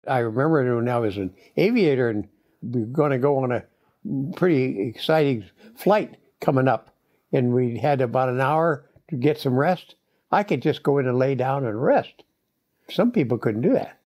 I remember when I was an aviator and we were going to go on a pretty exciting flight coming up, and we had about an hour to get some rest. I could just go in and lay down and rest. Some people couldn't do that.